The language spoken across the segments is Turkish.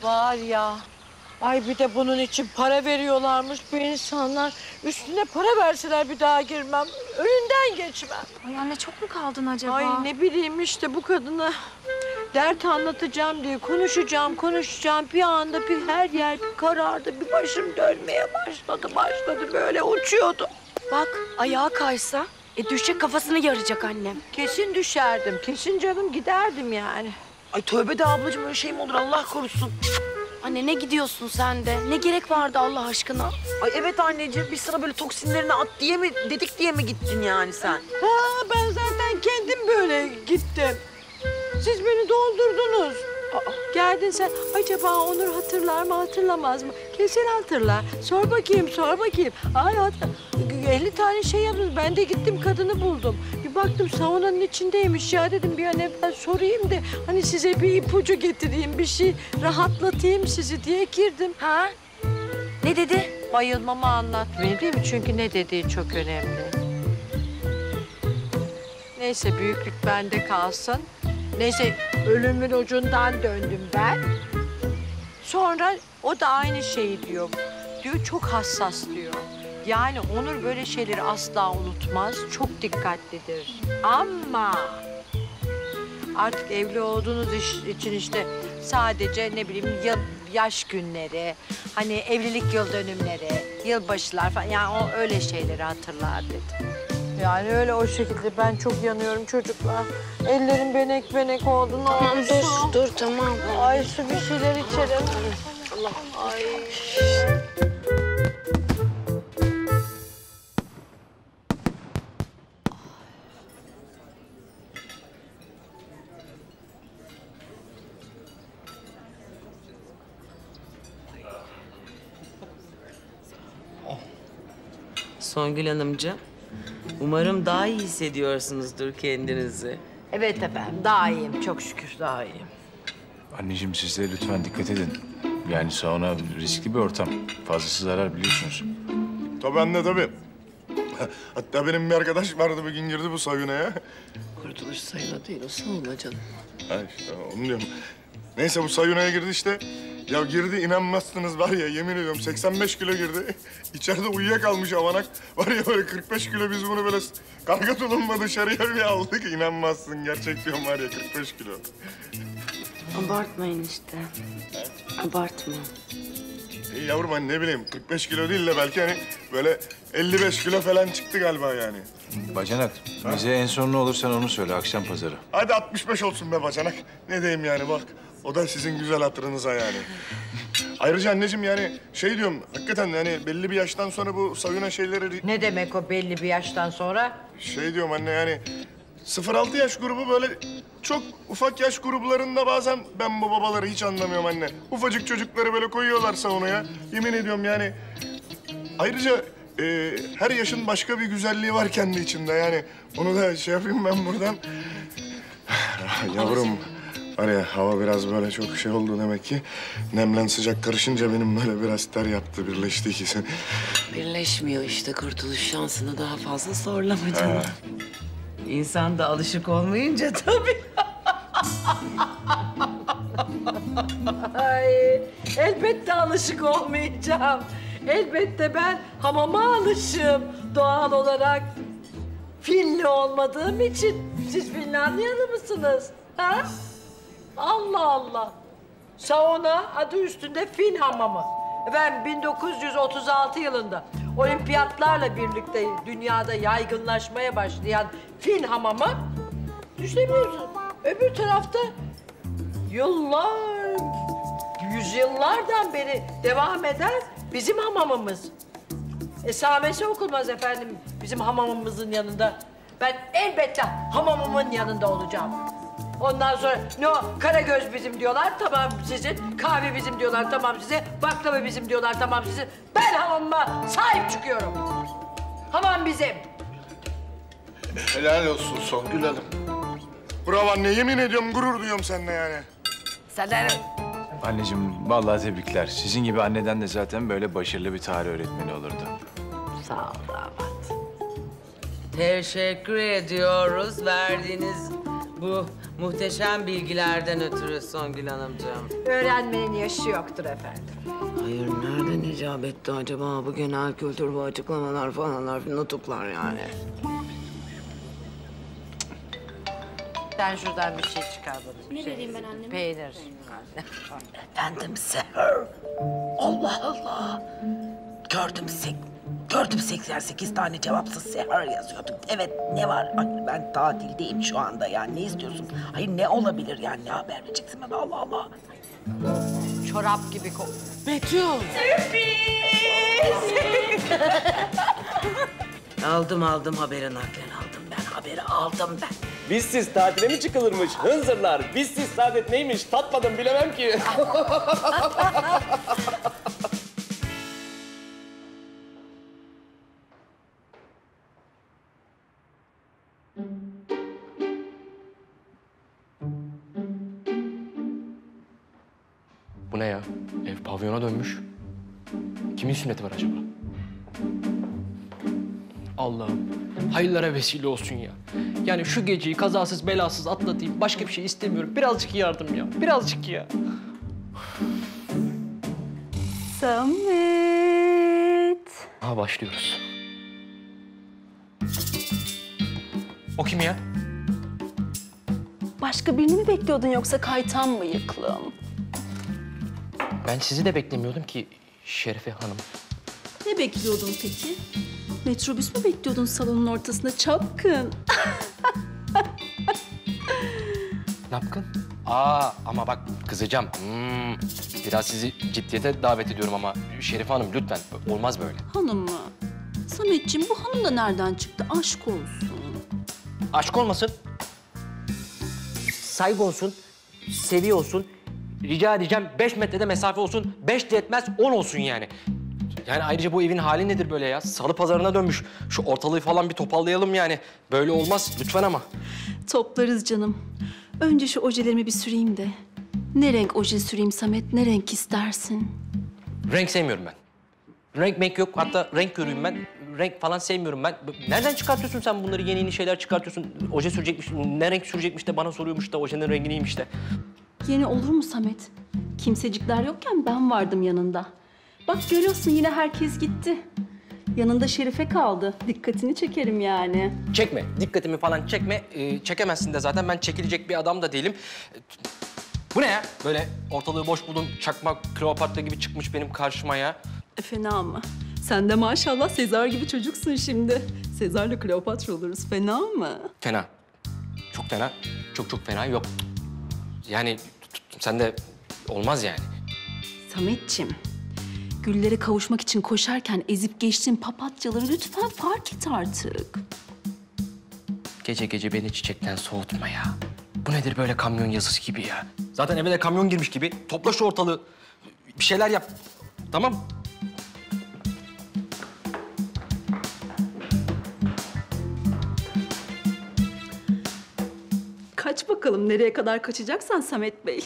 Var ya. Ay bir de bunun için para veriyorlarmış bu insanlar. Üstüne para verseler bir daha girmem. Önünden geçmem. Ay anne çok mu kaldın acaba? Ay ne bileyim işte bu kadına dert anlatacağım diye konuşacağım. Bir anda bir her yer bir karardı. Bir başım dönmeye başladı böyle uçuyordu. Bak ayağa kaysa düşecek, kafasını yaracak annem. Kesin düşerdim. Kesin canım giderdim yani. Ay tövbe de ablacığım, öyle şey mi olur Allah korusun. Anne ne gidiyorsun sen de? Ne gerek vardı Allah aşkına? Ay evet anneciğim, biz sana böyle toksinlerini at diye mi dedik diye mi gittin yani sen? Ha ben zaten kendim böyle gittim. Siz beni doldurdunuz. Geldin sen. Acaba Onur hatırlar mı hatırlamaz mı? Kesin hatırlar. Sor bakayım. Ay 50 tane şey yaptınız. Ben de gittim kadını buldum. Bir baktım saunanın içindeymiş ya dedim bir an evvel sorayım da hani size bir ipucu getireyim bir şey rahatlatayım sizi diye girdim. Ha? Ne dedi? Bayılmamı anlatmayayım değil mi? Çünkü ne dediği çok önemli. Neyse büyüklük bende kalsın. Neyse ölümün ucundan döndüm ben. Sonra o da aynı şeyi diyor. Diyor çok hassas diyor. Yani Onur böyle şeyleri asla unutmaz. Çok dikkatlidir. Ama artık evli olduğunuz için işte sadece ne bileyim yaş günleri, hani evlilik yıl dönümleri, yılbaşılar falan yani o öyle şeyleri hatırlar dedi. Yani öyle o şekilde ben çok yanıyorum çocuklar. Ellerim benek oldu. Tamam dur tamam. Ay su bir şeyler içelim. Allah. Ay. Songül Hanımcığım, umarım daha iyi hissediyorsunuzdur kendinizi. Evet efendim daha iyiyim çok şükür daha iyiyim. Anneciğim siz de lütfen dikkat edin. Yani sauna riskli bir ortam. Fazlası zarar biliyorsunuz. Tabii anne tabii. Hatta benim bir arkadaş vardı bir gün girdi bu saunaya. Kurtuluş sayıla değil, o sauna canım. Ha işte onu diyorum. Neyse bu saunaya girdi işte. Ya girdi inanmazsınız var ya yemin ediyorum 85 kilo girdi. İçeride uyuyakalmış avanak. Var ya böyle 45 kilo biz bunu böyle karga tulumla dışarıya bir aldık. İnanmazsın gerçek diyorum var ya 45 kilo. Abartmayın işte. Abartma. Yavrum hani ne bileyim 45 kilo değil de belki hani böyle 55 kilo falan çıktı galiba yani. Bacanak, bize en son ne olur sen onu söyle akşam pazarı. Hadi 65 olsun be bacanak. Ne diyeyim yani bak. O da sizin güzel hatırınıza yani. Ayrıca anneciğim yani şey diyorum hakikaten yani belli bir yaştan sonra bu sauna şeyleri... Ne demek o belli bir yaştan sonra? Şey diyorum anne yani 0-6 yaş grubu böyle çok ufak yaş gruplarında bazen ben bu babaları hiç anlamıyorum anne. Ufacık çocukları böyle koyuyorlar saunaya. Yemin ediyorum yani. Ayrıca her yaşın başka bir güzelliği var kendi içinde yani. Onu da şey yapayım ben buradan. Yavrum var ya hava biraz böyle çok şey oldu demek ki. Nemlen sıcak karışınca benim böyle biraz ter yaptı birleşti ikisi. Birleşmiyor işte Kurtuluş, şansını daha fazla zorlama canım. İnsan da alışık olmayınca tabii. Ay, elbette alışık olmayacağım. Elbette ben hamama alışığım doğal olarak. Finli olmadığım için. Siz Finlandiyalı mısınız? Ha? Allah Allah. Sauna adı üstünde Fin hamamı. Ben 1936 yılında olimpiyatlarla birlikte dünyada yaygınlaşmaya başlayan Fin hamamı düşünemiyorsun. Öbür tarafta yüzyıllardan beri devam eden bizim hamamımız. Esamesi okunmaz efendim bizim hamamımızın yanında. Ben elbette hamamımın yanında olacağım. Ondan sonra ne o Karagöz bizim diyorlar tamam sizin, kahve bizim diyorlar tamam size, baklava bizim diyorlar tamam sizin. Ben hamamıma sahip çıkıyorum. Hamam bizim. Helal olsun Songül Hanım. Bravo anne yemin ediyorum gurur duyuyorum seninle yani. Senden Anneciğim vallahi tebrikler. Sizin gibi anneden de zaten böyle başarılı bir tarih öğretmeni olurdu. sağ ol damat. Teşekkür ediyoruz verdiğiniz bu Muhteşem bilgilerden ötürü Songül Hanımcığım. Öğrenmenin yaşı yoktur efendim. Hayır, nereden icap etti acaba bu genel kültür, bu açıklamalar falanlar, nutuklar yani? Sen şuradan bir şey çıkar bana. Ne vereyim ben anneme? Peynir. Efendim Seher. Allah Allah. Gördüm 88 tane cevapsız Seher yazıyordum. Evet, ne var? Ay, ben tatildeyim şu anda yani. Ne istiyorsun? Hayır, ne olabilir yani? Ne haber vereceksin bana? Allah Allah. Çorap gibi kokuyor. Betül. aldım haberin aklını aldım ben. Haberi aldım ben. Bizsiz tatile mi çıkılırmış? Hınzırlar. Bizsiz saadet neymiş? Tatmadım bilemem ki. Bu ne ya? Ev pavyona dönmüş. Kimin sünneti var acaba? Allah'ım hayırlara vesile olsun ya. Yani şu geceyi kazasız belasız atlatayım. Başka bir şey istemiyorum. Birazcık yardım ya. Birazcık ya. Samet. Ha başlıyoruz. O kim ya? Başka birini mi bekliyordun yoksa kaytan mı yıklım? Ben sizi de beklemiyordum ki Şerife Hanım. Ne bekliyordun peki? Metrobüs mü bekliyordun salonun ortasında çapkın? Ne yapkın? Ama bak kızacağım. Biraz sizi ciddiyete davet ediyorum ama Şerife Hanım lütfen olmaz böyle. Hanım mı? Sametciğim bu hanım da nereden çıktı? Aşk olsun. Aşk olmasın. Saygı olsun. Seviye olsun. Rica edeceğim 5 metrede mesafe olsun. 5 de etmez 10 olsun yani. Yani ayrıca bu evin hali nedir böyle ya? Salı pazarına dönmüş. Şu ortalığı falan bir toparlayalım yani. Böyle olmaz lütfen ama. Toplarız canım. Önce şu ojelerimi bir süreyim de. Ne renk oje süreyim Samet? Ne renk istersin? Renk sevmiyorum ben. Renk yok. Hatta renk körüyüm ben. Renk falan sevmiyorum ben. Nereden çıkartıyorsun sen bunları? Yeni şeyler çıkartıyorsun. Oje sürecekmiş, ne renk sürecekmiş de bana soruyormuş da ojenin rengi neymiş de. Yeni olur mu Samet? Kimsecikler yokken ben vardım yanında. Bak görüyorsun yine herkes gitti. Yanında Şerife kaldı. Dikkatini çekerim yani. Çekme. Dikkatimi falan çekme. Çekemezsin de zaten. Ben çekilecek bir adam da değilim. Bu ne ya? Böyle ortalığı boş buldum. Çakma Kleopatra gibi çıkmış benim karşıma ya. Fena mı? Sen de maşallah Sezar gibi çocuksun şimdi. Sezar'la Kleopatra oluruz. Fena mı? Fena. Çok fena. Çok fena. Yok. Yani sen de olmaz yani. Sametciğim, güllere kavuşmak için koşarken ezip geçtiğin papatyaları lütfen fark et artık. Gece beni çiçekten soğutma ya. Bu nedir böyle kamyon yazısı gibi ya? Zaten eve de kamyon girmiş gibi. Topla şu ortalığı. Bir şeyler yap. Tamam. Kaç bakalım nereye kadar kaçacaksan Samet Bey.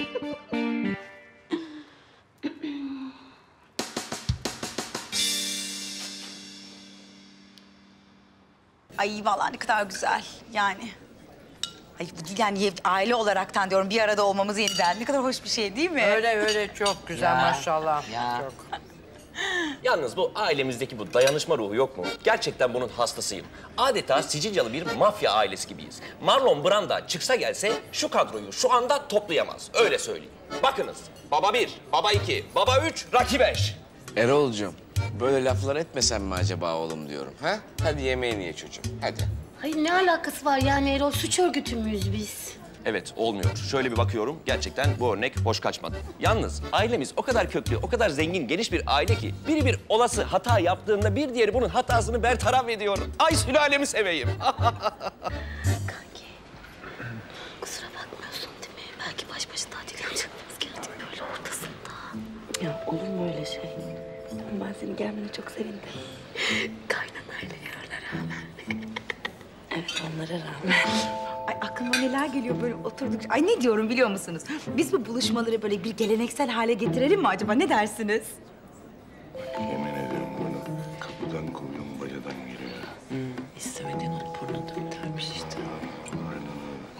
Ay vallahi ne kadar güzel yani. Ay yani aile olaraktan diyorum bir arada olmamız yeniden ne kadar hoş bir şey değil mi? Öyle çok güzel maşallah. Çok. Yalnız bu ailemizdeki bu dayanışma ruhu yok mu? Gerçekten bunun hastasıyım. Adeta Sicilyalı bir mafya ailesi gibiyiz. Marlon Brando çıksa gelse şu kadroyu şu anda toplayamaz. Öyle söyleyeyim. Bakınız. Baba 1, baba 2, baba 3, Rocky 5. Erol'cum, böyle laflar etmesen mi acaba oğlum diyorum, ha? Hadi yemeğini ye çocuğum, hadi. Hayır ne alakası var yani Erol? Suç örgütü müyüz biz? Evet, olmuyor. Şöyle bir bakıyorum, gerçekten bu örnek hoş kaçmadı. Yalnız ailemiz o kadar köklü, o kadar zengin, geniş bir aile ki... ...biri bir olası hata yaptığında bir diğeri bunun hatasını bertaraf ediyor. Ay sülalemi seveyim. Kanki, kusura bakmıyorsun değil mi? Belki baş başa tatil yapacaktık geldik böyle ortasında. Ya olur mu öyle şey? Ben senin gelmene çok sevindim. Kaynanayla yarına rağmen. Evet, onlara rağmen. Ay aklıma neler geliyor böyle oturduk. Ay ne diyorum biliyor musunuz? Biz bu buluşmaları böyle bir geleneksel hale getirelim mi acaba? Ne dersiniz? Yemin ederim bunu kapıdan kovuyorum, bacadan giriyor. İstemediğin ot burnundan bitermiş işte. Aynen öyle. Duymaz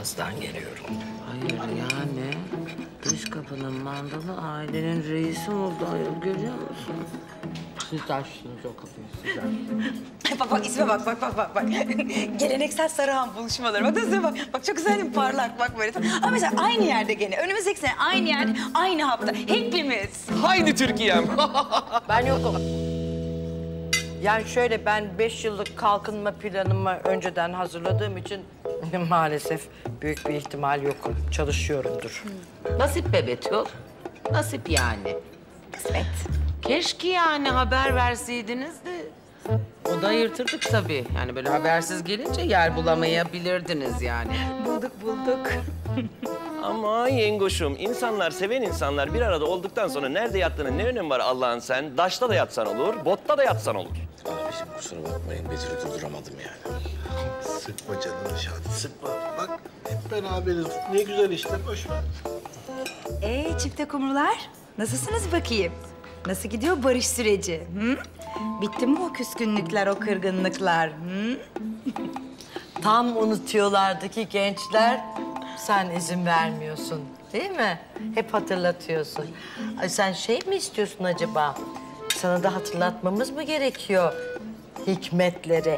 Birazdan geliyorum. Hayır yani dış kapının mandalı ailenin reisi oldu ayol, görüyor musun? Siz de açtınız o kapıyı, siz de. Bak isme bak. Geleneksel Sarıhan buluşmaları. Bak nasıl bak. Bak çok güzel değil mi? Parlak bak böyle. Ama mesela aynı yerde gene. Önümüzdeki sene aynı yerde, aynı hafta. Hepimiz. Haydi Türkiye'm. Ben yokum. Yani şöyle, ben 5 yıllık kalkınma planımı önceden hazırladığım için maalesef büyük bir ihtimal yokum. Çalışıyorumdur. Nasip be Betül. Nasip yani. Kısmet. Keşke yani haber verseydiniz de. O da yırtırdık tabii. Yani böyle habersiz gelince yer bulamayabilirdiniz yani. Bulduk. Ama yengoşum, insanlar, seven insanlar bir arada olduktan sonra nerede yattığının ne önemi var Allah'ın sen? Daşta da yatsan olur, botta da yatsan olur. Abiciğim kusura bakmayın, Betül'ü durduramadım yani. Sıkma canını Şadi, sıkma. Bak hep beraberiz. Ne güzel işte, boş ver. Çifte kumrular. Nasılsınız bakayım? Nasıl gidiyor barış süreci? Hı? Bitti mi o küskünlükler, o kırgınlıklar? Hı? Tam unutuyorlardı ki gençler, sen izin vermiyorsun değil mi? Hep hatırlatıyorsun. Ay sen şey mi istiyorsun acaba? Sana da hatırlatmamız mı gerekiyor hikmetleri?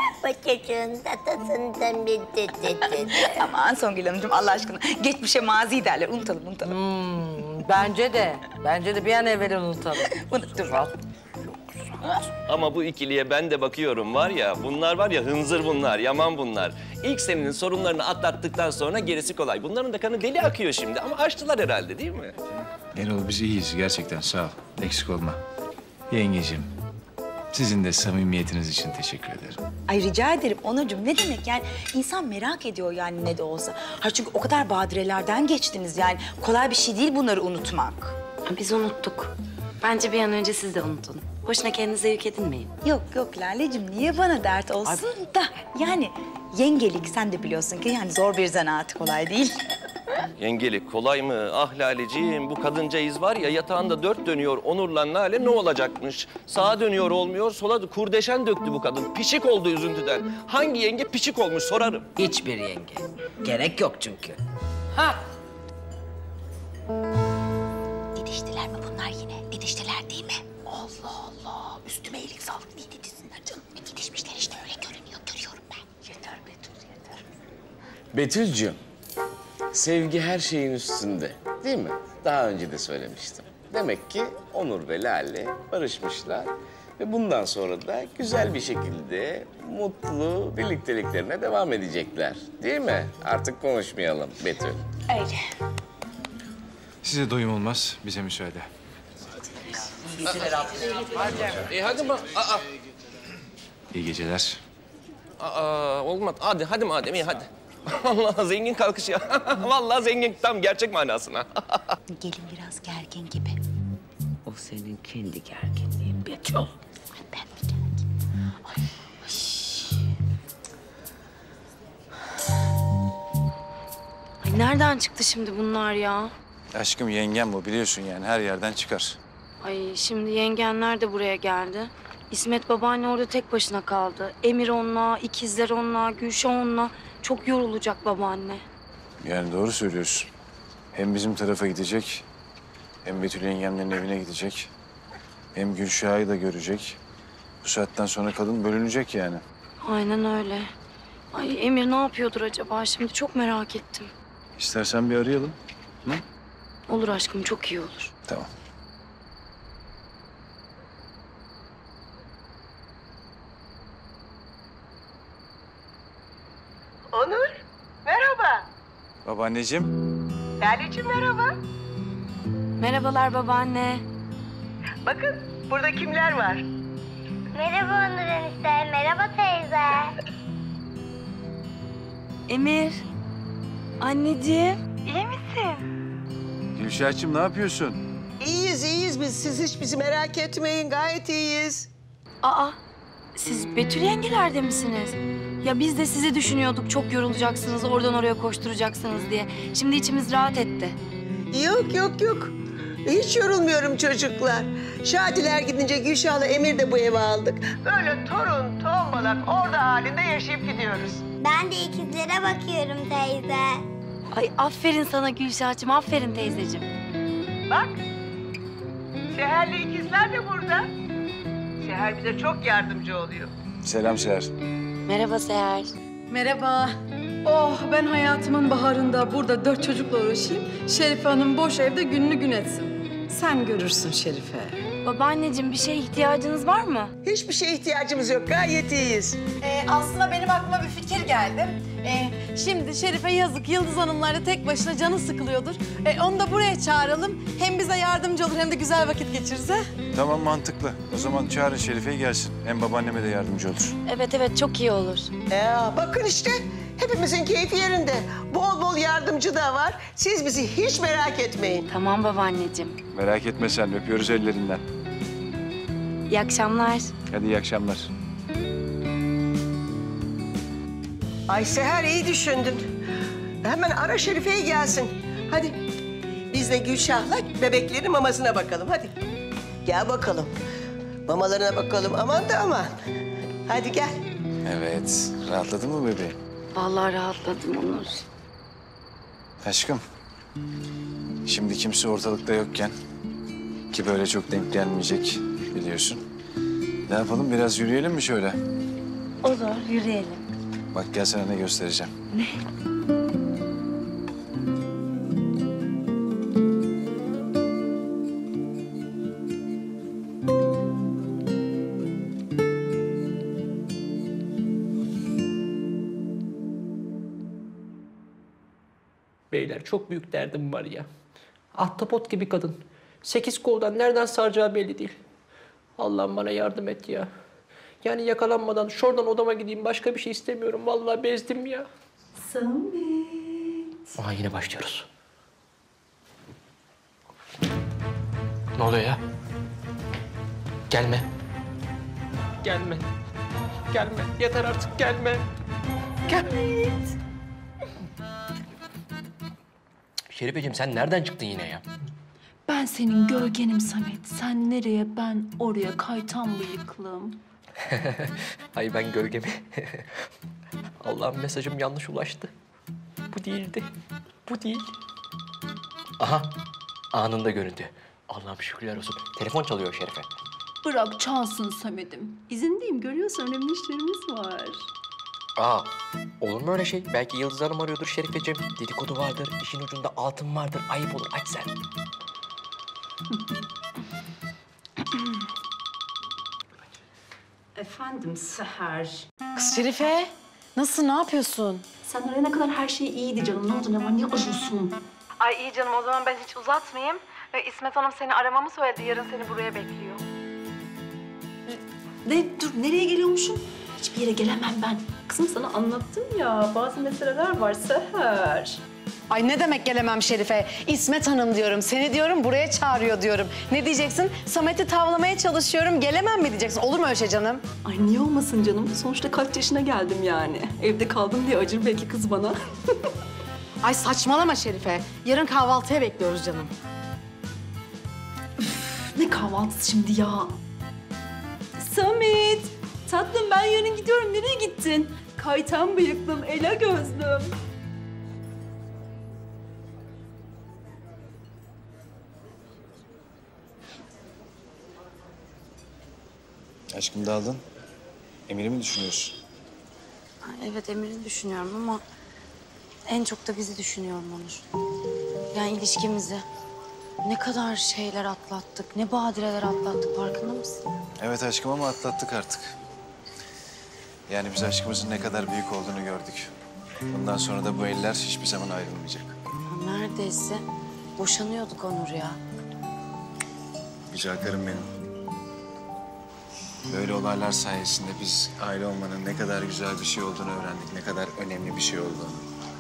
Aman Songül Hanımcığım Allah aşkına. Geçmişe mazi derler. Unutalım. Bence de bir an evvel unutalım. Unuttum. Ama bu ikiliye ben de bakıyorum var ya, bunlar var ya hınzır bunlar, yaman bunlar. İlk senenin sorunlarını atlattıktan sonra gerisi kolay. Bunların da kanı deli akıyor şimdi ama açtılar herhalde değil mi? Erol biz iyiyiz gerçekten sağ ol. Eksik olma. Yengeciğim, sizin de samimiyetiniz için teşekkür ederim. Ay rica ederim Onurcuğum. Ne demek yani? İnsan merak ediyor yani ne de olsa. Ha çünkü o kadar badirelerden geçtiniz yani. Kolay bir şey değil bunları unutmak. Biz unuttuk. Bence bir an önce siz de unutun. Boşuna kendinize yük edinmeyin. Yok Lale'cim niye bana dert olsun da yani yengelik sen de biliyorsun ki yani zor bir zanaat, kolay değil. Yengelik kolay mı? Ah Laleciğim, bu kadıncağız var ya yatağında 4 dönüyor Onur'la Lale ne olacakmış? Sağa dönüyor olmuyor, sola kurdeşen döktü bu kadın. Pişik oldu üzüntüden. Hangi yenge pişik olmuş sorarım. Hiçbir yenge. Gerek yok çünkü. Didiştiler mi bunlar yine? Didiştiler değil mi? Allah Allah. Üstüme iyilik sağlık diye didişsinler canım. Didişmişler işte öyle görünüyor. Görüyorum ben. Yeter Betül yeter. Betül'cüğüm, sevgi her şeyin üstünde değil mi? Daha önce de söylemiştim. Demek ki Onur ve Lale barışmışlar ve bundan sonra da güzel bir şekilde mutlu birlikteliklerine devam edecekler. Değil mi? Artık konuşmayalım Betül. Öyle. Size doyum olmaz, bize müsaade. Hadi bak. İyi geceler. Olmaz. Hadi madem iyi hadi. Allah zengin kalkış ya. Vallahi zengin tam gerçek manasına. Gelin biraz gergin gibi. O senin kendi gerginliğin Betül. Ben mi gergin? Ay nereden çıktı şimdi bunlar ya? Aşkım yengem bu biliyorsun yani her yerden çıkar. Ay şimdi yengenler de buraya geldi. İsmet babaanne orada tek başına kaldı. Emir onunla, ikizler onunla, Gülşah onunla. Çok yorulacak babaanne. Yani doğru söylüyorsun. Hem bizim tarafa gidecek, hem Betül yengemlerin evine gidecek. Hem Gülşah'ı da görecek. Bu saatten sonra kadın bölünecek yani. Aynen öyle. Ay Emir ne yapıyordur acaba şimdi? Çok merak ettim. İstersen bir arayalım. Hı? Olur aşkım, çok iyi olur. Tamam. Onur, merhaba. Babaanneciğim. Laleciğim merhaba. Merhabalar babaanne. Bakın burada kimler var? Merhaba Onur enişte, merhaba teyze. Emir. Anneciğim. İyi misin? Gülşah'cığım ne yapıyorsun? İyiyiz biz. Siz hiç bizi merak etmeyin, gayet iyiyiz. Aa, siz Betül yengelerde misiniz? Ya biz de sizi düşünüyorduk. Çok yorulacaksınız, oradan oraya koşturacaksınız diye. Şimdi içimiz rahat etti. Yok. Hiç yorulmuyorum çocuklar. Şadiler gidince Gülşah'la Emir de bu eve aldık. Böyle torun, tombalak orada halinde yaşayıp gidiyoruz. Ben de ikizlere bakıyorum teyze. Ay aferin sana Gülşah'cığım, aferin teyzeciğim. Bak. Seher'le ikizler de burada. Seher bize çok yardımcı oluyor. Selam Seher. Merhaba Seher. Merhaba. Oh, ben hayatımın baharında burada 4 çocukla uğraşayım. Şerife Hanım boş evde gününü gün etsin. Sen görürsün Şerife. Babaanneciğim bir şeye ihtiyacınız var mı? Hiçbir şeye ihtiyacımız yok. Gayet iyiyiz. Aslında benim aklıma bir fikir geldi. Şimdi Şerife yazık, Yıldız Hanımlarla tek başına canı sıkılıyordur. Onu da buraya çağıralım. Hem bize yardımcı olur hem de güzel vakit geçiririz ha. Tamam, mantıklı. O zaman çağırın Şerife'yi gelsin. Hem babaanneme de yardımcı olur. Evet çok iyi olur. Bakın işte hepimizin keyfi yerinde. Bol bol yardımcı da var. Siz bizi hiç merak etmeyin. Tamam babaanneciğim. Merak etme sen, öpüyoruz ellerinden. İyi akşamlar. Hadi iyi akşamlar. Ay Seher iyi düşündün. Hemen ara Şerife'yi gelsin. Hadi biz de Gülşah'la bebeklerin mamasına bakalım hadi. Gel bakalım. Mamalarına bakalım aman da aman. Hadi gel. Evet, rahatladın mı bebeğim? Vallahi rahatladım Onur. Aşkım, şimdi kimse ortalıkta yokken ki böyle çok denk gelmeyecek biliyorsun. Ne yapalım, biraz yürüyelim mi şöyle? Olur, yürüyelim. Bak gel sana ne göstereceğim. Ne? Beyler çok büyük derdim var ya. Ahtapot gibi kadın. 8 koldan nereden saracağı belli değil. Allah'ım bana yardım et ya. Yani yakalanmadan şuradan odama gideyim, başka bir şey istemiyorum. Vallahi bezdim ya. Samet. Aha yine başlıyoruz. Ne oluyor ya? Gelme. Gelme. Gelme. Yeter artık gelme. Gelme. Şerifeciğim sen nereden çıktın yine ya? Ben senin gölgenim Samet. Sen nereye, ben oraya, kaytan bıyıklım. Ay ben gölgemi. Allah'ım mesajım yanlış ulaştı. Bu değildi. Bu değil. Aha anında göründü. Allah'ım şükürler olsun. Telefon çalıyor Şerife. Bırak çalsın Samet'im. İzindeyim, görüyorsun önemli işlerimiz var. Aa, olur mu öyle şey? Belki Yıldız Hanım arıyordur Şerifeciğim. Dedikodu vardır, işin ucunda altın vardır. Ayıp olur, aç sen. Efendim Seher. Kız Şerife, nasıl, ne yapıyorsun? Sen arayana kadar her şey iyiydi canım. Ne oldu, ne var, niye arıyorsun? Ay iyi canım, o zaman ben hiç uzatmayayım. İsmet Hanım seni aramamı söyledi, yarın seni buraya bekliyor. Dur, nereye geliyormuşum? Hiçbir yere gelemem ben. Kızım sana anlattım ya, bazı meseleler var Seher. Ay ne demek gelemem Şerife? İsmet Hanım diyorum, seni diyorum buraya çağırıyor diyorum. Ne diyeceksin? Samet'i tavlamaya çalışıyorum, gelemem mi diyeceksin? Olur mu öyle şey canım? Ay niye olmasın canım? Sonuçta kaç yaşına geldim yani. Evde kaldım diye acır belki kız bana. Ay saçmalama Şerife. Yarın kahvaltıya bekliyoruz canım. Üf, ne kahvaltısı şimdi ya? Samet, tatlım ben yarın gidiyorum. Nereye gittin? Kaytan bıyıklım, ela gözlüm. Aşkım daldın. Emir'i mi düşünüyorsun? Evet Emir'i düşünüyorum ama en çok da bizi düşünüyorum Onur. Yani ilişkimizi. Ne kadar şeyler atlattık, ne badireler atlattık farkında mısın? Evet aşkım ama atlattık artık. Yani biz aşkımızın ne kadar büyük olduğunu gördük. Bundan sonra da bu eller hiçbir zaman ayrılmayacak. Ya neredeyse boşanıyorduk Onur ya. Güzel karım benim. Böyle olaylar sayesinde biz aile olmanın ne kadar güzel bir şey olduğunu öğrendik. Ne kadar önemli bir şey olduğunu.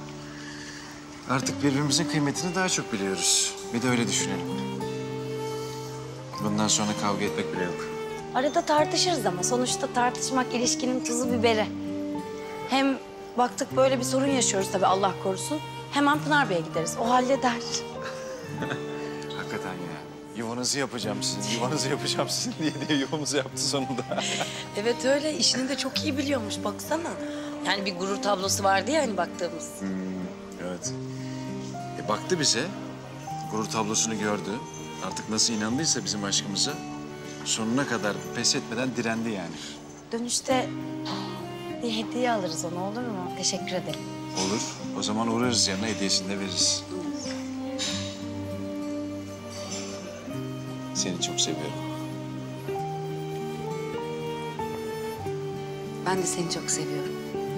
Artık birbirimizin kıymetini daha çok biliyoruz. Bir de öyle düşünelim. Bundan sonra kavga etmek bile yok. Arada tartışırız ama sonuçta tartışmak ilişkinin tuzu biberi. Hem baktık böyle bir sorun yaşıyoruz tabii Allah korusun. Hemen Pınar Bey'e gideriz. O halleder. Hakikaten ya. Yuvanızı yapacağım sizin, yuvanızı yapacağım sizin diye yuvamızı yaptı sonunda. Evet öyle. İşini de çok iyi biliyormuş baksana. Yani bir gurur tablosu vardı ya hani baktığımız. Evet. Baktı bize, gurur tablosunu gördü. Artık nasıl inandıysa bizim aşkımıza sonuna kadar pes etmeden direndi yani. Dönüşte bir hediye alırız ona, olur mu? Teşekkür ederim. Olur. O zaman uğrarız yanına, hediyesini de veririz. Seni çok seviyorum. Ben de seni çok seviyorum.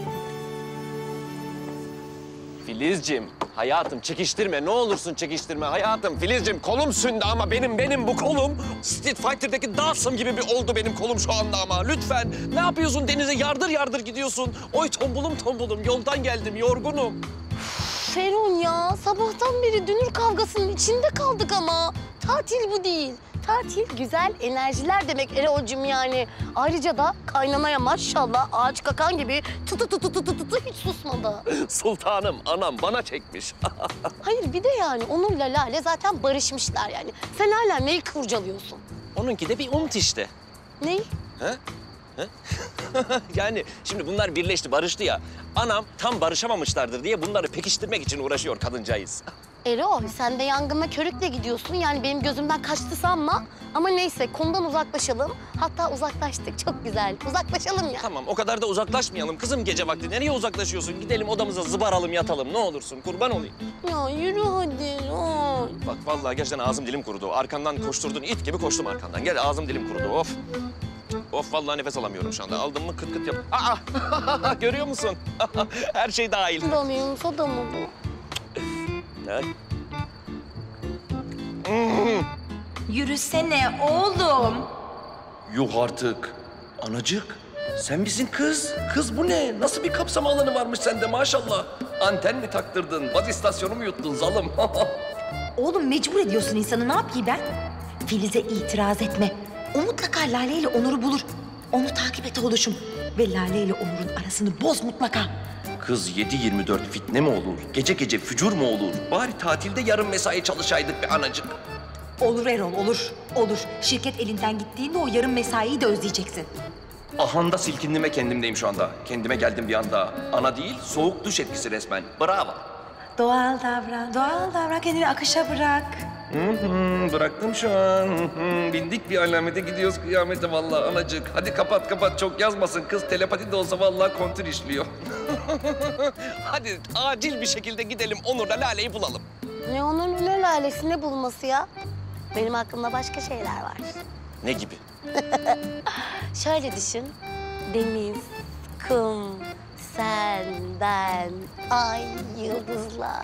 Filizciğim, hayatım çekiştirme. Ne olursun çekiştirme hayatım. Filizciğim kolum sündü ama benim bu kolum Street Fighter'daki Dawson gibi bir oldu benim kolum şu anda ama. Lütfen ne yapıyorsun denize yardır gidiyorsun. Oy tombulum yoldan geldim yorgunum. Ferun ya, sabahtan beri dünür kavgasının içinde kaldık ama. Tatil bu değil. Tatil güzel enerjiler demek Erol'cum yani. Ayrıca da kaynanaya maşallah ağaç kakan gibi tutu hiç susmadı. Sultanım anam bana çekmiş. Hayır bir de yani Onur'la Lale zaten barışmışlar yani. Sen hala neyi kurcalıyorsun? Onunki de bir umut işte. Neyi? He? He? Yani şimdi bunlar birleşti, barıştı ya. Anam tam barışamamışlardır diye bunları pekiştirmek için uğraşıyor kadıncağız. Erol sen de yangına körükle gidiyorsun. Yani benim gözümden kaçtı sanma. Ama neyse konudan uzaklaşalım. Hatta uzaklaştık çok güzel. Uzaklaşalım ya. Tamam o kadar da uzaklaşmayalım kızım gece vakti. Nereye uzaklaşıyorsun? Gidelim odamıza zıbaralım yatalım ne olursun kurban olayım. Ya yürü hadi Erol. Bak vallahi gerçekten ağzım dilim kurudu. Arkandan koşturdun it gibi koştum arkandan. Gel ağzım dilim kurudu of. Of vallahi nefes alamıyorum şu anda. Aldım mı kıt kıt yap. Aa görüyor musun? Her şey dahil. Bulamıyorum soda mı bu? Ne? Yürüsene oğlum. Yuh artık. Anacık. Sen misin kız? Kız bu ne? Nasıl bir kapsam alanı varmış sende maşallah. Anten mi taktırdın? Baz istasyonu mu yuttun zalım? Oğlum mecbur ediyorsun insanı, ne yapayım ben? Filiz'e itiraz etme. O mutlaka Lale ile Onur'u bulur. Onu takip et oğluşum. Ve Lale ile Onur'un arasını boz mutlaka. Kız 7/24 fitne mi olur? Gece gece fücur mu olur? Bari tatilde yarım mesai çalışaydık be anacık. Olur Erol, olur. Olur. Şirket elinden gittiğinde o yarım mesaiyi de özleyeceksin. Ahanda silkindiğime kendimdeyim şu anda. Kendime geldim bir anda. Ana değil, soğuk duş etkisi resmen. Bravo. Doğal davran. Kendini akışa bırak. Bıraktım şu an. Bindik bir alamete gidiyoruz kıyamete vallahi anacık. Hadi kapat çok yazmasın kız telepati de olsa vallahi kontür işliyor. Hadi acil bir şekilde gidelim Onur'la Lale'yi bulalım. Ne Onur'la ne Lale'si ne bulması ya? Benim aklımda başka şeyler var. Ne gibi? Şöyle düşün. Deniz, kum, sen, ben, ay, yıldızlar.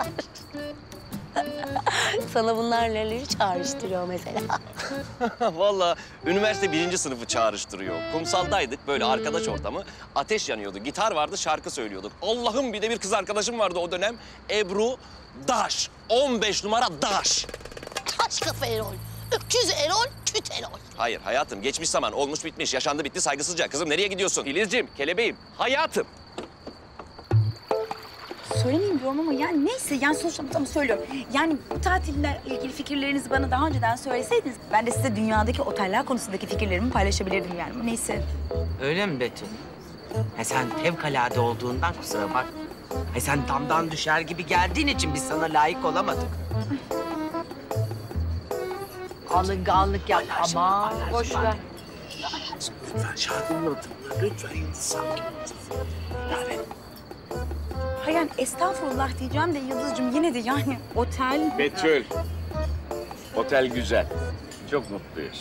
Sana bunlar neleri çağrıştırıyor mesela? Vallahi üniversite 1. sınıfı çağrıştırıyor. Kumsaldaydık böyle arkadaş ortamı. Ateş yanıyordu, gitar vardı, şarkı söylüyorduk. Allah'ım bir de bir kız arkadaşım vardı o dönem. Ebru Daş. 15 numara Daş. Taş kafa Erol, öküz Erol, küt Erol. Hayır hayatım geçmiş zaman olmuş bitmiş yaşandı bitti saygısızca. Kızım nereye gidiyorsun? Filizciğim, kelebeğim, hayatım. Söylemeyeyim diyorum ama yani neyse yani sonuçta tamam söylüyorum. Yani bu tatille ilgili fikirlerinizi bana daha önceden söyleseydiniz ben de size dünyadaki oteller konusundaki fikirlerimi paylaşabilirdim yani. Neyse. Öyle mi Betül? Sen fevkalade olduğundan kusura bak. Sen damdan düşer gibi geldiğin için biz sana layık olamadık. Alınganlık yap ama boş ver. Lütfen Şadi'nin oturma. Lütfen Yıldız sakin. Yani Hayır yani estağfurullah diyeceğim de Yıldız'cığım yine de yani otel... Betül. Otel güzel. Çok mutluyuz.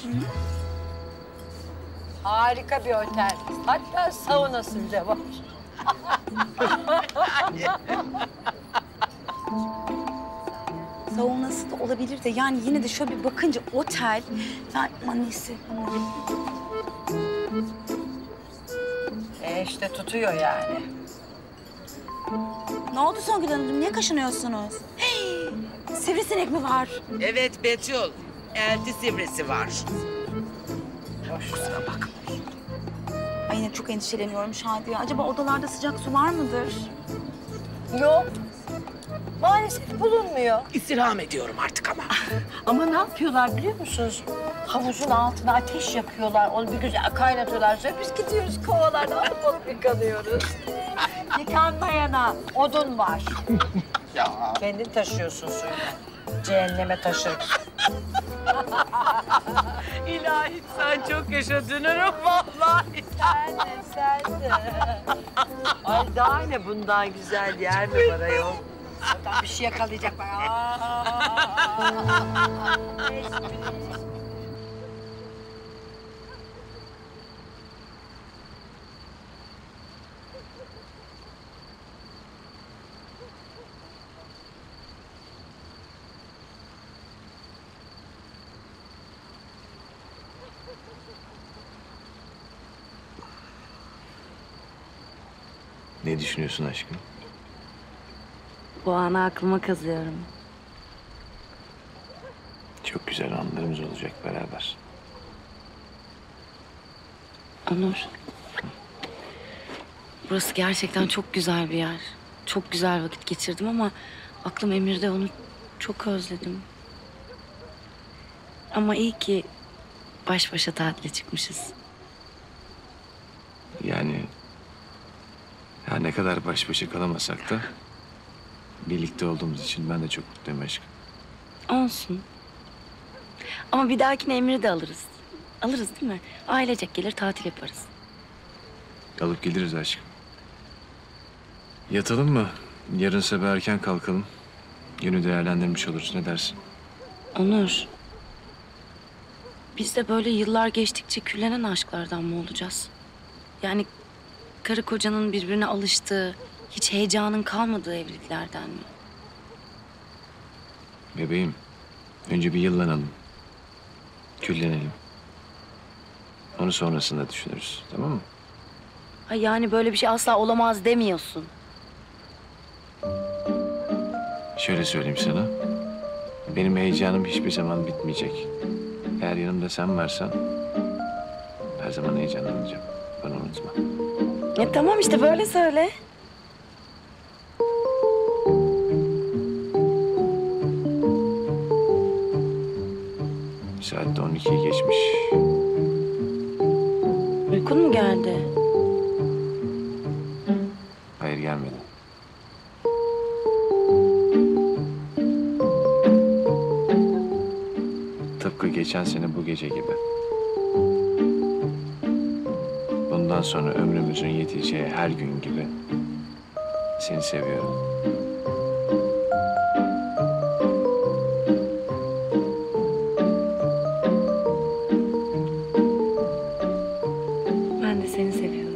Harika bir otel. Hatta saunası bile var. Saunası da olabilir de yani yine de şöyle bir bakınca otel... Yani aman neyse. İşte tutuyor yani. Ne oldu Songül Hanımcığım? Niye kaşınıyorsunuz? Hey, sivrisinek mi var? Evet Betül. Elti sivrisi var. Kusura bakma. Ay yine çok endişeleniyorum Şadiye. Acaba odalarda sıcak su var mıdır? Yok. Maalesef bulunmuyor. İstirham ediyorum artık ama. Ama ne yapıyorlar biliyor musunuz? Havuzun altına ateş yakıyorlar. Onu bir güzel kaynatıyorlar. Sonra biz gidiyoruz kovalarda alıp yıkanıyoruz. Yıkanmayana odun var. Ya. Kendin taşıyorsun suyunu. Cehenneme taşır. İlahi sen çok yaşa dünürüm vallahi. Sen de. Ay daha ne bundan güzel yer mi var ayol? Zaten bir şey yakalayacak bak. Ne düşünüyorsun aşkım? Bu anı aklıma kazıyorum. Çok güzel anlarımız olacak beraber. Onur. Burası gerçekten çok güzel bir yer. Çok güzel vakit geçirdim ama aklım Emir'de, onu çok özledim. Ama iyi ki baş başa tatile çıkmışız. Yani ya ne kadar baş başa kalamasak da birlikte olduğumuz için ben de çok mutluyum aşkım. Olsun. Ama bir dahakine Emir'i de alırız. Alırız değil mi? Ailecek gelir tatil yaparız. Alıp geliriz aşkım. Yatalım mı? Yarın sabah erken kalkalım. Günü değerlendirmiş oluruz. Ne dersin? Onur. Biz de böyle yıllar geçtikçe küllenen aşklardan mı olacağız? Yani karı kocanın birbirine alıştığı, hiç heyecanın kalmadığı evliliklerden mi? Bebeğim, önce bir yıllanalım. Küllenelim. Onu sonrasında düşünürüz, tamam mı? Ha yani böyle bir şey asla olamaz demiyorsun. Şöyle söyleyeyim sana. Benim heyecanım hiçbir zaman bitmeyecek. Eğer yanımda sen varsan her zaman heyecanlanacağım. Bunu unutma. Tamam işte böyle söyle. Saat de 12'yi geçmiş. Uykun mu geldi? Hayır gelmedi. Tıpkı geçen sene bu gece gibi. Bundan sonra ömrümüzün yeteceği her gün gibi seni seviyorum. Ben de seni seviyorum.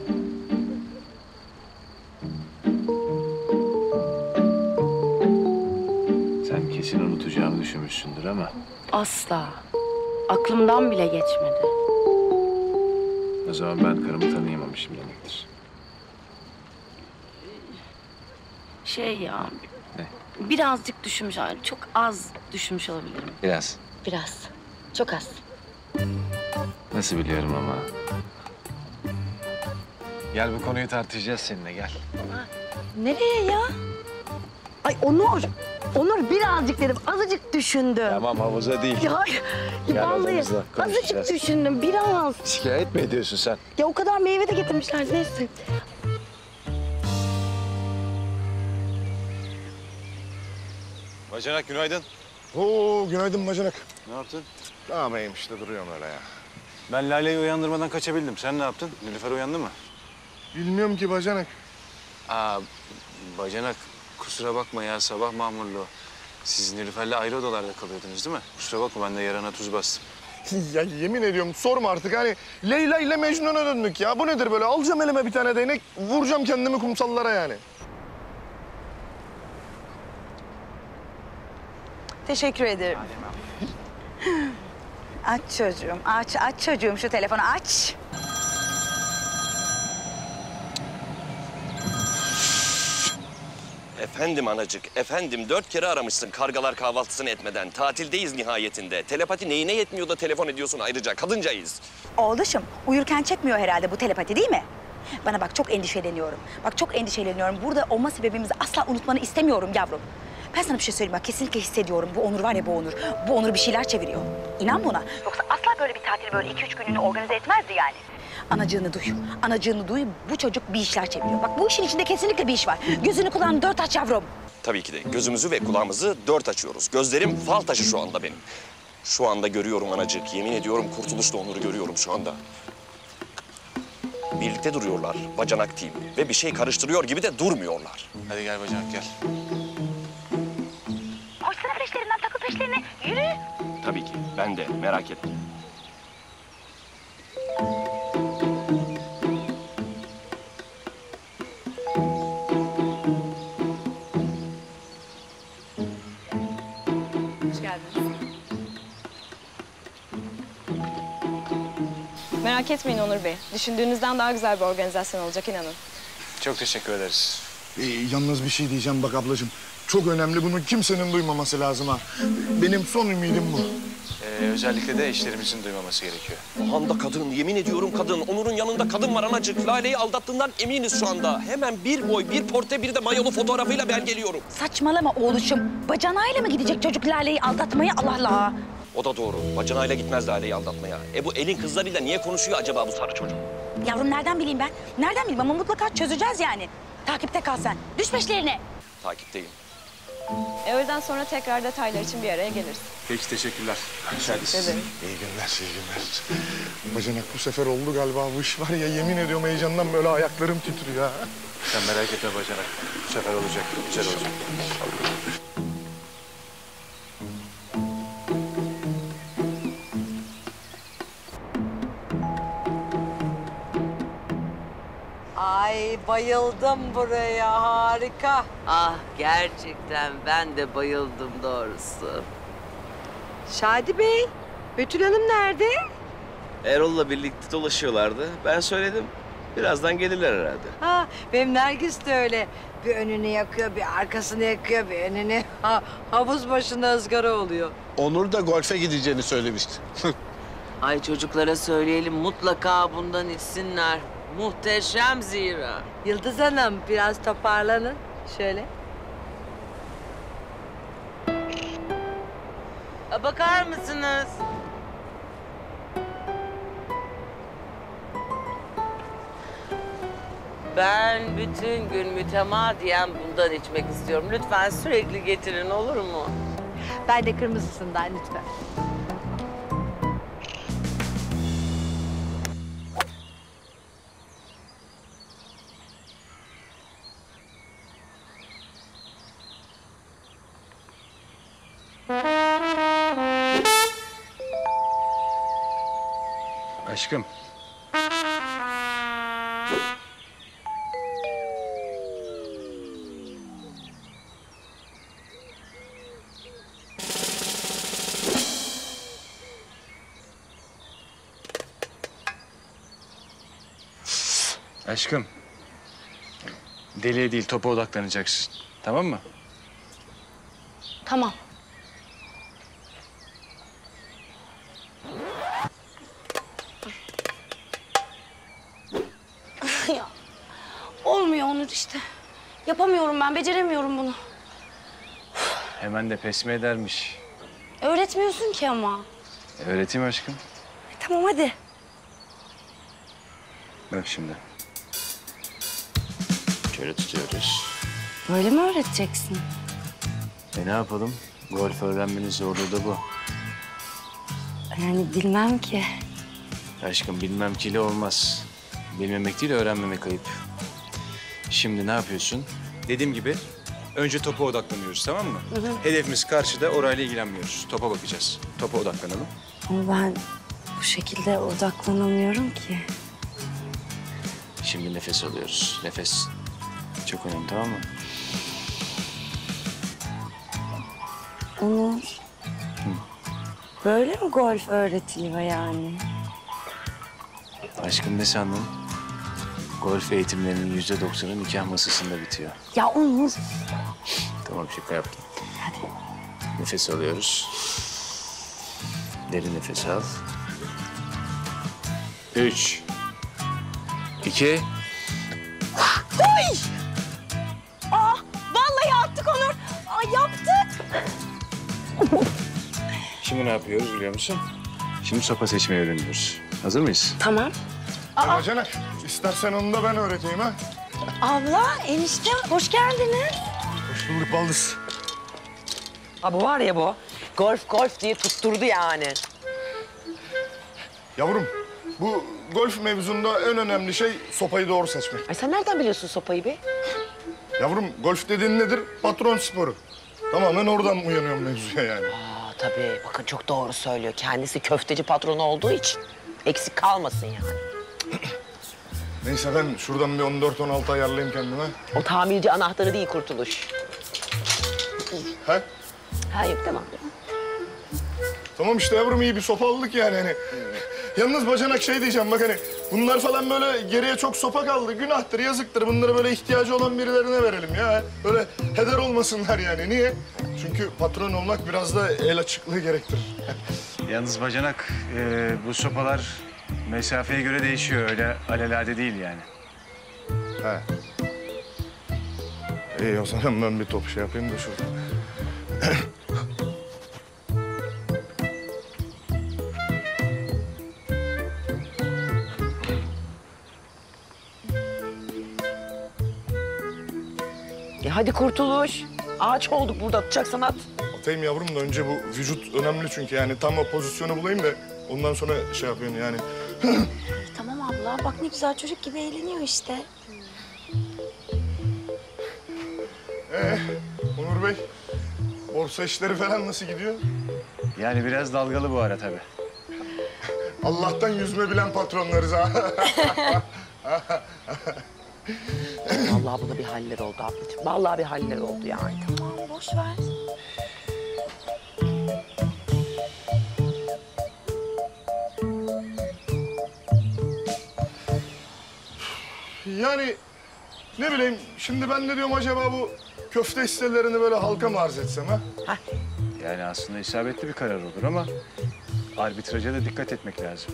Sen kesin unutacağımı düşünmüşsündür ama Asla. Aklımdan bile geçmedi. o zaman ben karımı tanıyamamışım demektir. Şey ya... Ne? Birazcık düşünmüş, çok az düşünmüş olabilirim. Biraz. Biraz. Çok az. Nasıl biliyorum ama. Gel bu konuyu tartışacağız seninle gel. Nereye ya? Ay Onur. Onur birazcık dedim. Azıcık düşündüm. Tamam havuza değil. Ya, Gel vallahi odamıza azıcık konuşacağız. düşündüm biraz. Şikayet mi ediyorsun sen? Ya o kadar meyve de getirmişler neyse. Bacanak günaydın. Oo günaydın bacanak. Ne yaptın? Ne yapayım işte duruyorum öyle ya. Ben Lale'yi uyandırmadan kaçabildim. Sen ne yaptın? Nilüfer uyandı mı? Bilmiyorum ki bacanak. Aa, bacanak kusura bakma ya sabah mamurlu. Siz Nilüfer'le ayrı odalarda kalıyordunuz değil mi? Kusura bakma ben de yarana tuz bastım. Ya yemin ediyorum sorma artık hani Leyla ile Mecnun'a döndük ya. Bu nedir böyle? Alacağım elime bir tane değnek, vuracağım kendimi kumsallara yani. Teşekkür ederim. Aç çocuğum, aç çocuğum şu telefonu aç. Efendim anacık, efendim 4 kere aramışsın kargalar kahvaltısını etmeden. Tatildeyiz nihayetinde. Telepati neyine yetmiyor da telefon ediyorsun ayrıca, kadıncayız. Oğluşum, uyurken çekmiyor herhalde bu telepati değil mi? Bana bak çok endişeleniyorum. Bak çok endişeleniyorum. Burada olma sebebimizi asla unutmanı istemiyorum yavrum. Ben sana bir şey söyleyeyim bak kesinlikle hissediyorum. Bu Onur var ya bu Onur. Bu Onur bir şeyler çeviriyor. İnan buna. Yoksa asla böyle bir tatil böyle 2-3 günlüğüne organize etmezdi yani. Anacığını duy. Anacığını duy. Bu çocuk bir işler çeviriyor. Bak bu işin içinde kesinlikle bir iş var. Gözünü kulağını dört aç yavrum. Tabii ki de gözümüzü ve kulağımızı dört açıyoruz. Gözlerim fal taşı şu anda benim. Şu anda görüyorum anacık. Yemin ediyorum kurtuluşla Onur'u görüyorum şu anda. Birlikte duruyorlar, bacanak team. Ve bir şey karıştırıyor gibi de durmuyorlar. Hadi gel bacanak gel. Koşsana peşlerinden, takıl peşlerine. Yürü. Tabii ki, ben de merak etme. Hoş geldiniz. Merak etmeyin Onur Bey. Düşündüğünüzden daha güzel bir organizasyon olacak inanın. Çok teşekkür ederiz. Yalnız bir şey diyeceğim bak ablacığım. Çok önemli, bunu kimsenin duymaması lazım ha. Benim son ümidim bu. Özellikle de eşlerimizin duymaması gerekiyor. Ahanda kadın, yemin ediyorum kadın. Onur'un yanında kadın var anacık. Lale'yi aldattığından eminiz şu anda. Hemen bir boy, bir portre, bir de mayolu fotoğrafıyla ben geliyorum. Saçmalama oğluşum. Bacanağıyla mı gidecek çocuk Lale'yi aldatmaya? Allah Allah. O da doğru. Bacanağıyla gitmez Lale'yi aldatmaya. Bu elin kızlarıyla niye konuşuyor acaba bu sarı çocuk? Yavrum nereden bileyim ben? Nereden bileyim ama mutlaka çözeceğiz yani. Takipte kal sen. Düş peşlerine. Takipteyim. Öğleden sonra tekrar detaylar için bir araya geliriz. Peki teşekkürler. İyi günler, iyi günler. Bacanak bu sefer oldu galiba bu iş var ya, yemin ediyorum heyecandan böyle ayaklarım titriyor ha. Sen merak etme bacanak. Bu sefer olacak, güzel olacak. Ay bayıldım buraya, harika. Ah gerçekten ben de bayıldım doğrusu. Şadi Bey, Betül Hanım nerede? Erol'la birlikte dolaşıyorlardı. Ben söyledim. Birazdan gelirler herhalde. Ha, benim Nergis de öyle. Bir önünü yakıyor, bir arkasını yakıyor, bir önünü. Havuz başında ızgara oluyor. Onur da golfe gideceğini söylemişti. Ay çocuklara söyleyelim mutlaka bundan içsinler. Muhteşem zira. Yıldız Hanım, biraz toparlanın. Şöyle. Bakar mısınız? Ben bütün gün mütemadiyen bundan içmek istiyorum. Lütfen sürekli getirin olur mu? Ben de kırmızısından lütfen. Aşkım. Aşkım. Deliye değil, topa odaklanacaksın. Tamam mı? Tamam. Ya, olmuyor Onur işte. Yapamıyorum ben, beceremiyorum bunu. Hemen de pes mi edermiş? Öğretmiyorsun ki ama. Öğreteyim aşkım. Tamam hadi. Bak şimdi. Şöyle tutuyoruz. Böyle mi öğreteceksin? Ne yapalım? Golf öğrenmenin zorluğu da bu. Yani bilmem ki. Aşkım bilmem kiyle olmaz. Bilmemek değil, öğrenmemek ayıp. Şimdi ne yapıyorsun? Dediğim gibi önce topa odaklanıyoruz, tamam mı? Hı hı. Hedefimiz karşıda, orayla ilgilenmiyoruz. Topa bakacağız. Topa odaklanalım. Ama ben bu şekilde odaklanamıyorum ki. Şimdi nefes alıyoruz. Nefes çok önemli, tamam mı? Onur. Böyle mi golf öğretiliyor yani? Aşkım ne sandın? Golf eğitimlerinin %90'ı nikah masasında bitiyor. Ya Onur. Tamam, şaka yaptım. Nefes alıyoruz. Derin nefes al. 3, 2. Ay! Aa, vallahi attık Onur. Aa, yaptık. Şimdi ne yapıyoruz biliyor musun? Şimdi sopa seçmeyi öğreniyoruz. Hazır mıyız? Tamam. Bacanak, istersen onu da ben öğreteyim ha. Abla, enişte hoş geldiniz. Hoş bulduk Baldız. Ha bu var ya bu. Golf diye tutturdu yani. Yavrum, bu golf mevzunda en önemli şey sopayı doğru seçmek. Ay sen nereden biliyorsun sopayı be? Yavrum, golf dediğin nedir? Patron sporu. Tamamen oradan uyanıyorum mevzuya yani. Tabii bakın çok doğru söylüyor. Kendisi köfteci patronu olduğu için eksik kalmasın yani. Neyse ben şuradan bir 14-16 ayarlayayım kendime. O tamirci anahtarı değil Kurtuluş. He? Ha yok tamam. Tamam işte yavrum iyi bir sopa aldık yani hani. Yalnız bacanak şey diyeceğim bak hani bunlar falan böyle geriye çok sopa kaldı. Günahtır, yazıktır. Bunları böyle ihtiyacı olan birilerine verelim ya. Böyle heder olmasınlar yani. Niye? Çünkü patron olmak biraz da el açıklığı gerektirir. Yalnız bacanak, bu sopalar mesafeye göre değişiyor. Öyle alelade değil yani. He. İyi o zaman ben bir top şey yapayım da şurada. Hadi Kurtuluş. Ağaç olduk burada atacaksan at. Atayım yavrum da önce bu vücut önemli çünkü yani tam o pozisyonu bulayım da ondan sonra şey yapıyorsun yani. Tamam abla, bak ne güzel çocuk gibi eğleniyor işte. Onur Bey, borsa işleri falan nasıl gidiyor? Yani biraz dalgalı bu ara tabii. Allah'tan yüzme bilen patronlarız ha. Vallahi buna bir haller oldu ablacığım. Vallahi bir haller oldu yani. Tamam, boş ver. Yani ne bileyim şimdi ben ne diyorum acaba bu köfte hisselerini böyle halka mı arz etsem ha? Yani aslında isabetli bir karar olur ama arbitraja da dikkat etmek lazım.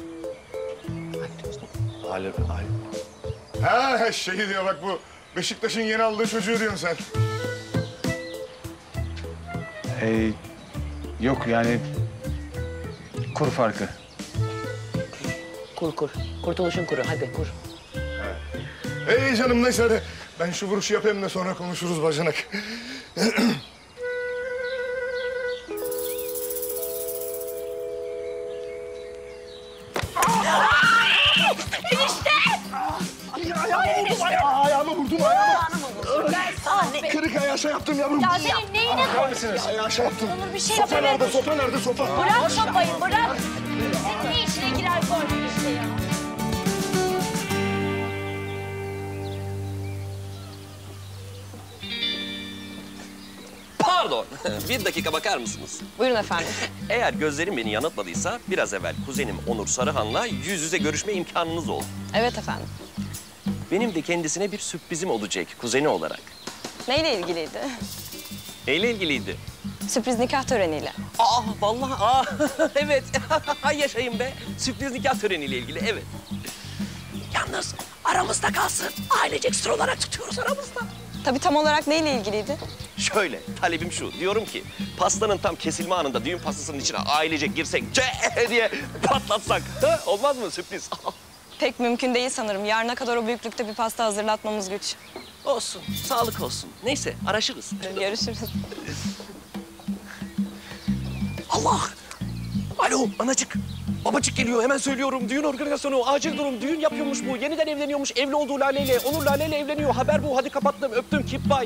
Ha şey diyor bak bu Beşiktaş'ın yeni aldığı çocuğu diyorsun sen. Yok yani kur farkı. Kur. Kurtuluşun kuru. Hadi kur. İyi canım neyse hadi. Ben şu vuruşu yapayım da sonra konuşuruz bacanak. Ayağımı vurdum. Kırık ayağı şey yaptım yavrum. Ya senin neyine Ayağı şey yaptım. Onur bir şey Sopa yapamıyor. nerede? Sopa nerede? Sopa. Bırak sopayı, bırak. Senin ne işine girer golf işte ya? Pardon, bir dakika bakar mısınız? Buyurun efendim. Eğer gözlerim beni yanıltmadıysa biraz evvel kuzenim Onur Sarıhan'la yüz yüze görüşme imkanınız oldu. Evet efendim. Benim de kendisine bir sürprizim olacak kuzeni olarak. Neyle ilgiliydi? Neyle ilgiliydi? Sürpriz nikah töreniyle. Vallahi evet. Yaşayın be. Sürpriz nikah töreniyle ilgili, evet. Yalnız aramızda kalsın. Ailecek sır olarak tutuyoruz aramızda. Tabii tam olarak neyle ilgiliydi? Şöyle, talebim şu. Diyorum ki pastanın tam kesilme anında düğün pastasının içine ailecek girsek diye patlatsak. Ha? Olmaz mı sürpriz? Pek mümkün değil sanırım. Yarına kadar o büyüklükte bir pasta hazırlatmamız güç. Olsun, sağlık olsun. Neyse, araşırız. Görüşürüz. Allah! Alo, anacık. Babacık geliyor, hemen söylüyorum. Düğün organizasyonu, acil durum. Düğün yapıyormuş bu. Yeniden evleniyormuş. Evli olduğu Lale'yle. Onur Lale'yle evleniyor. Haber bu. Hadi kapattım, öptüm. Keep bye.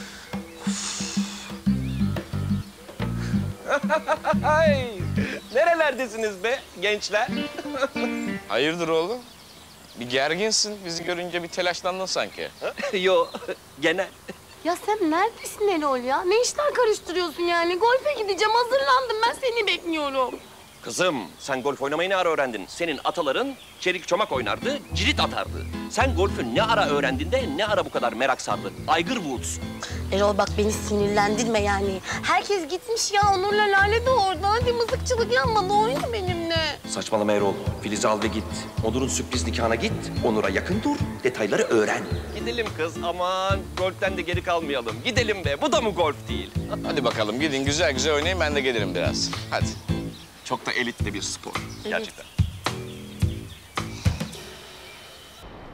Nerelerdesiniz be gençler? Hayırdır oğlum? Bir gerginsin. Bizi görünce bir telaşlandın sanki. Yo, genel. Ya sen neredesin Erol ya? Ne işler karıştırıyorsun yani? Golfe gideceğim, hazırlandım. Ben seni bekliyorum. Kızım, sen golf oynamayı ne ara öğrendin? Senin ataların çelik çomak oynardı, cirit atardı. Sen golfü ne ara öğrendin de ne ara bu kadar merak sardı? Aygır Woods. Erol bak beni sinirlendirme yani. Herkes gitmiş ya. Onur'la Lale de orada. Hadi mızıkçılık yapma. Ne oyunu benimle? Saçmalama Erol. Filiz'i al ve git. Onur'un sürpriz nikahına git. Onur'a yakın dur, detayları öğren. Gidelim kız, aman. Golften de geri kalmayalım. Gidelim be, bu da mı golf değil? Hadi bakalım gidin güzel güzel oynayın ben de gelirim biraz. Hadi. Çok da elit de bir spor gerçekten.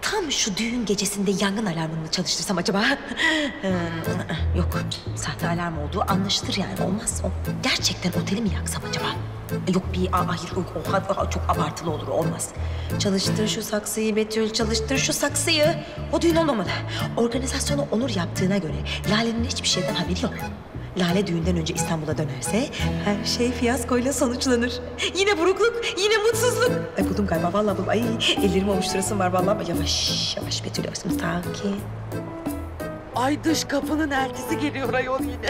tam şu düğün gecesinde yangın alarmını çalıştırsam acaba? Yok, sahte alarm olduğu anlaşılır yani. Olmaz. Gerçekten oteli mi yaksam acaba? Yok hayır yok. Oha, çok abartılı olur, olmaz. Çalıştır şu saksıyı Betül, çalıştır şu saksıyı. O düğün olmamalı. Organizasyonu Onur yaptığına göre Lale'nin hiçbir şeyden haberi yok. Lale düğünden önce İstanbul'a dönerse her şey fiyaskoyla sonuçlanır. Yine burukluk, yine mutsuzluk. Ay buldum galiba, vallahi buldum. Ay ellerimi ovuşturasım var vallahi. Yavaş yavaş Betül, yavaş sakin. Ay dış kapının eltisi geliyor ayol yine.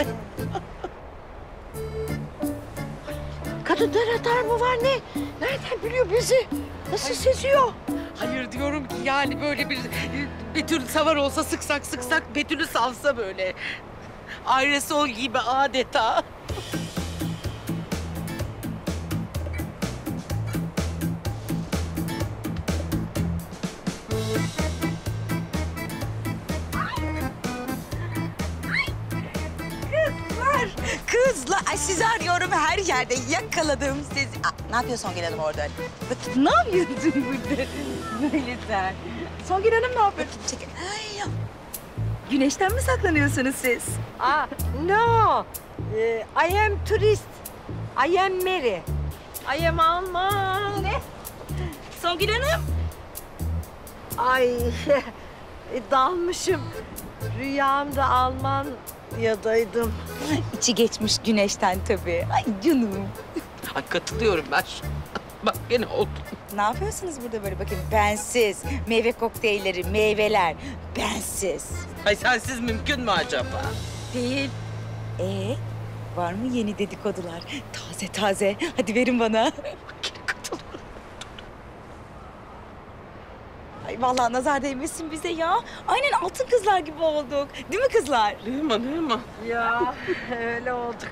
Kadın atar mı var ne? Nereden biliyor bizi? Nasıl seziyor? Hayır diyorum ki yani böyle bir Betül savar olsa sıksak Betül'ü salsa böyle. Ayrısol gibi adeta. Kızlar, ay sizi arıyorum her yerde. Yakaladım sizi. Ne yapıyorsun Songül Hanım orada? Ne yapıyorsun burada? Böyle sen. Songül Hanım ne yapıyorsun? Çekil. Ay, güneşten mi saklanıyorsunuz siz? No. I am tourist. I am Mary. I am Alman. Ne? Songül Hanım? Ay dalmışım. Rüyamda Almanya'daydım. İçi geçmiş güneşten tabii. Ay canım. Ay katılıyorum ben. Bak gene oldu. Ne yapıyorsunuz burada böyle bakın? Bensiz. Meyve kokteylleri, meyveler. Bensiz. Ay sensiz mümkün mü acaba? Değil. Var mı yeni dedikodular? Taze taze. Hadi verin bana. Ay vallahi nazar değmesin bize ya. Aynen altın kızlar gibi olduk. Değil mi kızlar? Değil mi? Ya öyle olduk.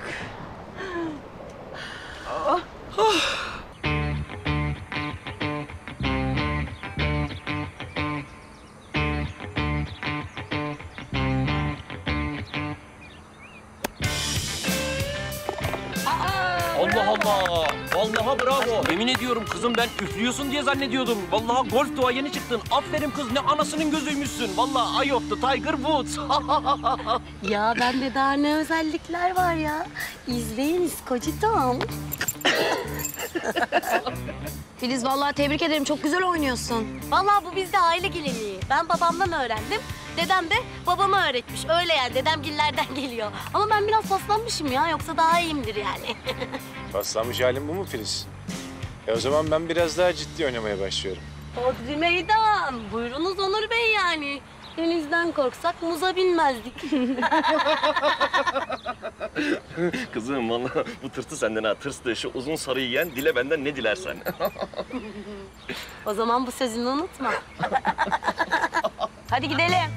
Allah Allah. Vallahi bravo. Yemin ediyorum kızım ben üflüyorsun diye zannediyordum. Vallahi golf doğa yeni çıktın. Aferin kız ne anasının gözüymüşsün. Vallahi Eye of the Tiger Woods. Ya bende daha ne özellikler var ya. İzleyin İskocitom. Filiz vallahi tebrik ederim. Çok güzel oynuyorsun. Vallahi bu bizde aile geleneği. Ben babamdan öğrendim. Dedem de babama öğretmiş. Öyle yani dedemgillerden geliyor. Ama ben biraz paslanmışım ya. Yoksa daha iyiyimdir yani. Paslanmış halin bu mu Filiz? O zaman ben biraz daha ciddi oynamaya başlıyorum. Hodri meydan. Buyurunuz Onur Bey yani. Denizden korksak muza binmezdik. Kızım vallahi bu tırtı senden ha. Tırstı. Şu uzun sarıyı yiyen dile benden ne dilersen. O zaman bu sözünü unutma. Hadi gidelim.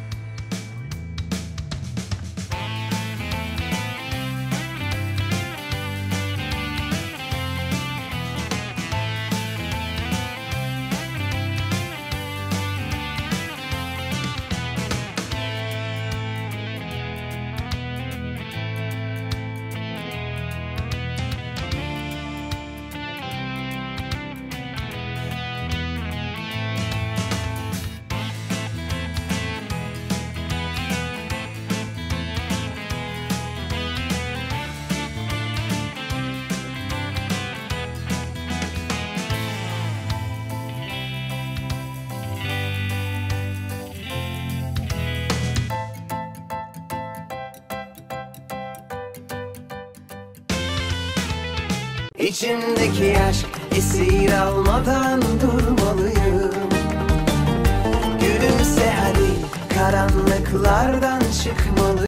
İçimdeki aşk esir almadan durmalıyım. Gülümse hadi karanlıklardan çıkmalıyım.